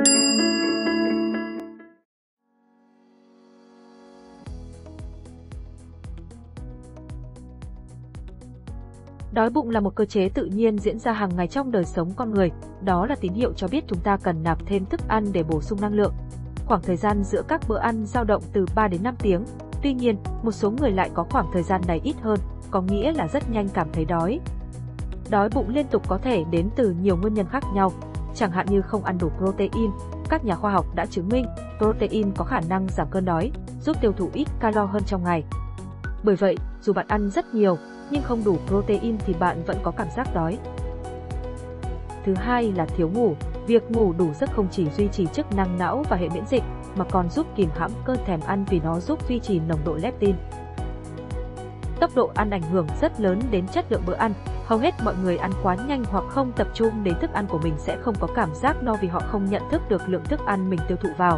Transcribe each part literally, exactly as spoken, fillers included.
Đói bụng là một cơ chế tự nhiên diễn ra hàng ngày trong đời sống con người, đó là tín hiệu cho biết chúng ta cần nạp thêm thức ăn để bổ sung năng lượng. Khoảng thời gian giữa các bữa ăn dao động từ ba đến năm tiếng, tuy nhiên, một số người lại có khoảng thời gian này ít hơn, có nghĩa là rất nhanh cảm thấy đói. Đói bụng liên tục có thể đến từ nhiều nguyên nhân khác nhau, chẳng hạn như không ăn đủ protein. Các nhà khoa học đã chứng minh protein có khả năng giảm cơn đói, giúp tiêu thụ ít calo hơn trong ngày. Bởi vậy, dù bạn ăn rất nhiều, nhưng không đủ protein thì bạn vẫn có cảm giác đói. Thứ hai là thiếu ngủ. Việc ngủ đủ giấc không chỉ duy trì chức năng não và hệ miễn dịch, mà còn giúp kìm hãm cơn thèm ăn vì nó giúp duy trì nồng độ leptin. Tốc độ ăn ảnh hưởng rất lớn đến chất lượng bữa ăn. Hầu hết mọi người ăn quá nhanh hoặc không tập trung đến thức ăn của mình sẽ không có cảm giác no vì họ không nhận thức được lượng thức ăn mình tiêu thụ vào.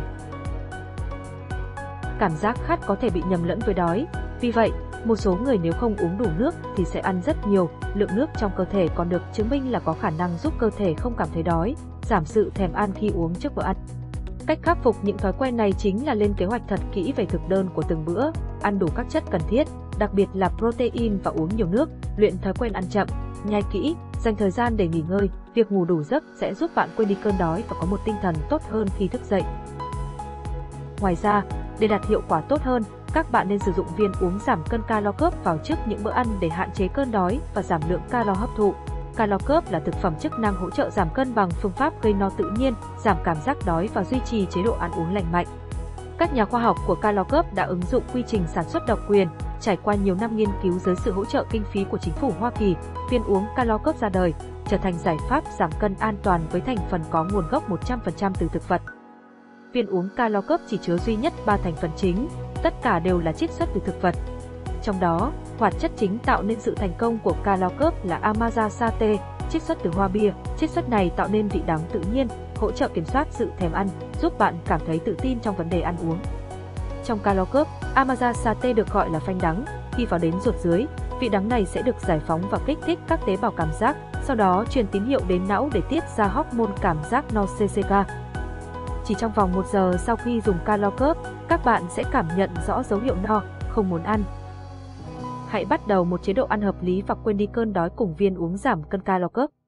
Cảm giác khát có thể bị nhầm lẫn với đói. Vì vậy, một số người nếu không uống đủ nước thì sẽ ăn rất nhiều. Lượng nước trong cơ thể còn được chứng minh là có khả năng giúp cơ thể không cảm thấy đói, giảm sự thèm ăn khi uống trước bữa ăn. Cách khắc phục những thói quen này chính là lên kế hoạch thật kỹ về thực đơn của từng bữa, ăn đủ các chất cần thiết, đặc biệt là protein và uống nhiều nước, luyện thói quen ăn chậm, nhai kỹ, dành thời gian để nghỉ ngơi. Việc ngủ đủ giấc sẽ giúp bạn quên đi cơn đói và có một tinh thần tốt hơn khi thức dậy. Ngoài ra, để đạt hiệu quả tốt hơn, các bạn nên sử dụng viên uống giảm cân calo cup vào trước những bữa ăn để hạn chế cơn đói và giảm lượng calo hấp thụ. Calo cup là thực phẩm chức năng hỗ trợ giảm cân bằng phương pháp gây no tự nhiên, giảm cảm giác đói và duy trì chế độ ăn uống lành mạnh. Các nhà khoa học của Calo Cup đã ứng dụng quy trình sản xuất độc quyền, trải qua nhiều năm nghiên cứu dưới sự hỗ trợ kinh phí của chính phủ Hoa Kỳ, viên uống Calo Cup ra đời, trở thành giải pháp giảm cân an toàn với thành phần có nguồn gốc một trăm phần trăm từ thực vật. Viên uống Calo Cup chỉ chứa duy nhất ba thành phần chính, tất cả đều là chiết xuất từ thực vật. Trong đó, hoạt chất chính tạo nên sự thành công của Calo Cup là Amazasate, chiết xuất từ hoa bia. Chiết xuất này tạo nên vị đắng tự nhiên, hỗ trợ kiểm soát sự thèm ăn, giúp bạn cảm thấy tự tin trong vấn đề ăn uống. Trong Calo Cup, Amazasate được gọi là phanh đắng. Khi vào đến ruột dưới, vị đắng này sẽ được giải phóng và kích thích các tế bào cảm giác, sau đó truyền tín hiệu đến não để tiết ra hormone cảm giác no xê xê ca. Chỉ trong vòng một giờ sau khi dùng Calo Cup, các bạn sẽ cảm nhận rõ dấu hiệu no, không muốn ăn. Hãy bắt đầu một chế độ ăn hợp lý và quên đi cơn đói cùng viên uống giảm cân Calo Cup.